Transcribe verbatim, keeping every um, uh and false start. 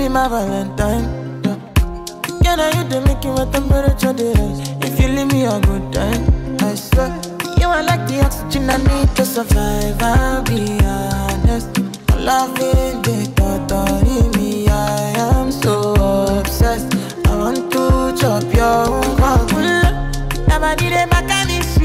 be my Valentine. Yeah. Can I you to make you a temperature rise? If you leave me a good time, I swear. You are like the oxygen I need to survive, I'll be honest. Loving the thought of me, I am so obsessed. I want to chop your own cock. Nobody dey back at me.